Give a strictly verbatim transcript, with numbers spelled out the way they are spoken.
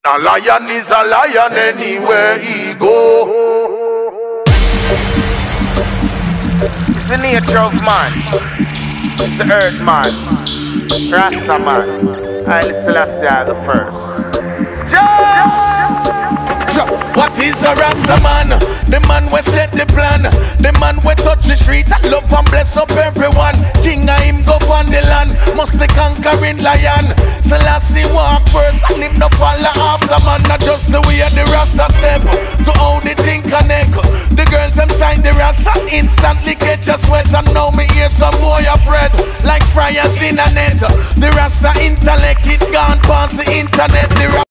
A lion is a lion anywhere he go. It's the nature of man. It's the earth man. Rasta man. Haile Selassie the first. What is a Rasta man? The man we set the plan. The man we touch the street and love and bless up everyone. King of him go on the land. Must the conquering lion. Selassie walk first and him no follow after man. Not just the way the Rasta step to how the thing connect. The girls them sign the Rasta instantly get your sweat. And now me hear some boy afraid like fryers in a net. The Rasta intellect it gone past the internet. The